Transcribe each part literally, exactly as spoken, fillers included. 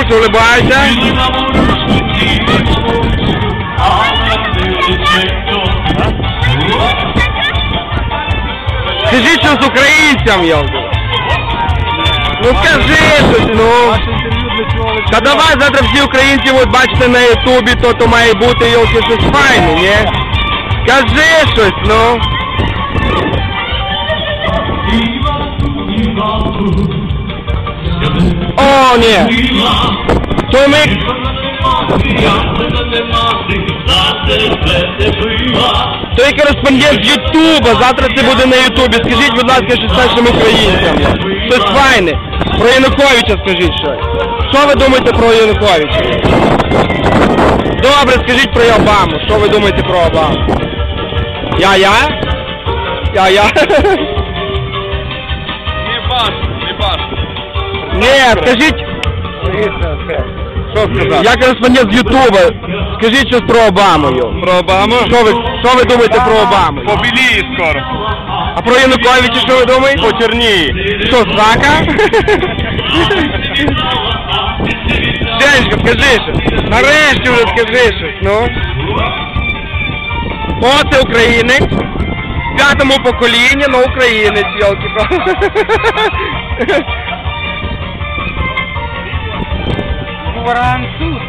улибайся, улибайся. Скажи щось українцям, йолки. Ну скажи щось, ну. Та давай завтра всі українці от бачите на ютубі, то то має бути, йолки, щось файне, ні? Скажи щось, ну. О, ні. То ми... Той кореспондент з Ютуба, завтра це буде на Ютубі. Скажіть, будь ласка, щось нашим українцям. Щось файне. Про Януковича скажіть щось. Що ви думаєте про Януковича? Добре, скажіть про Обаму. Що ви думаєте про Обаму? Я-я? Я-я? Не бачу, не бачу. Ні, скажіть... Що сказати? Я кореспондент з Ютуба. Скажіть щось про Обаму. Про Обаму? Що ви, що ви думаєте про Обаму? Побіліє скоро. А про Януковича що ви думаєте? Почерніє. Що, срака? Женечка, скажи щось. Нарешті вже скажи щось, ну. О, це українець. В п'ятому поколінні, но українець, йолки-палки. Француз.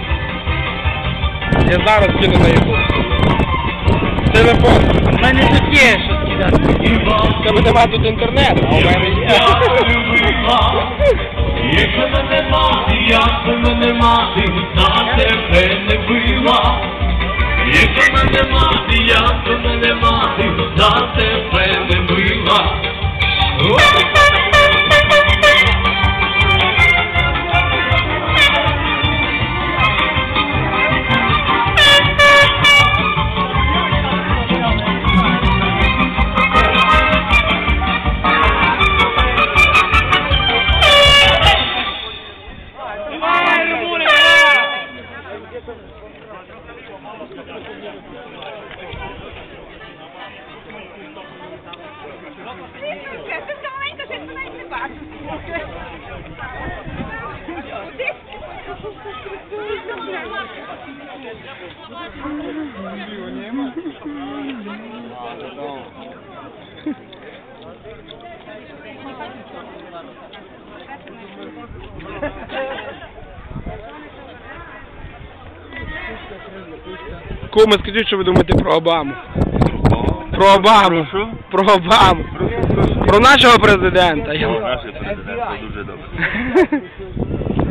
Я зараз кину на ютуб. Телефон. У мене тут є щось кидати. В тебе нема тут інтернету, а у мене є. Якщо мене мати, якщо мене мати, на тебе не била. Якщо мене мати, якщо мене мати, на тебе не била. Куме, скажіть, що ви думаєте про Обаму? Про Обаму. Про Обаму. Про нашого президента. Нашого президента дуже добре.